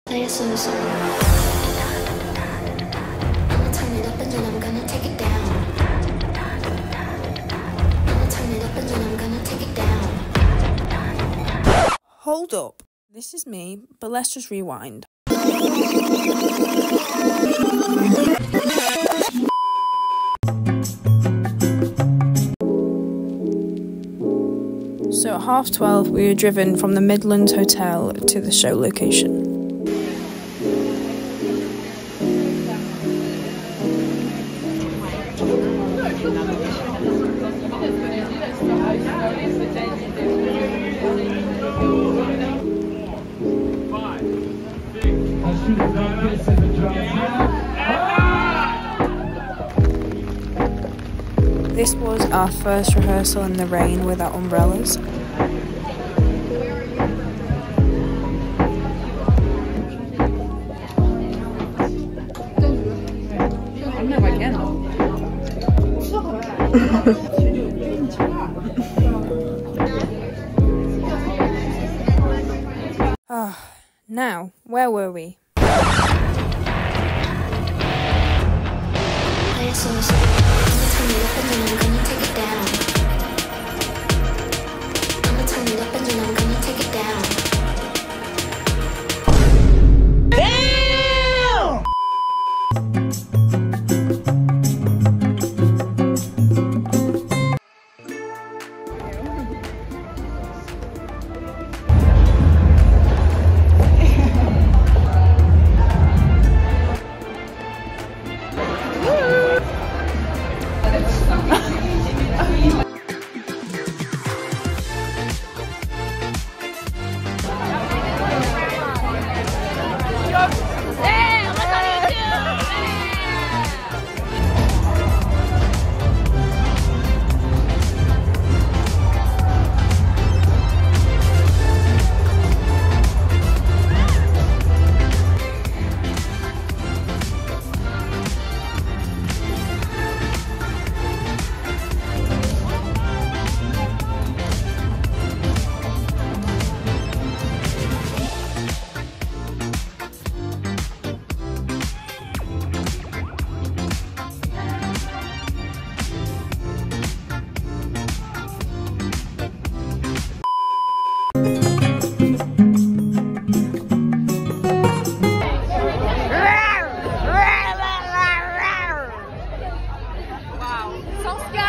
Play a slow song. I'ma turn it up and then I'm gonna take it down. I'ma turn it up and then I'm gonna take it down. Hold up. This is me, but let's just rewind. So at 12:30, we were driven from the Midlands Hotel to the show location. This was our first rehearsal in the rain without umbrellas. Now, where were we? Play a slow song. I'ma turn it up and then I'm gonna take it down. I'ma turn it up and then I'm gonna take it down. So scary.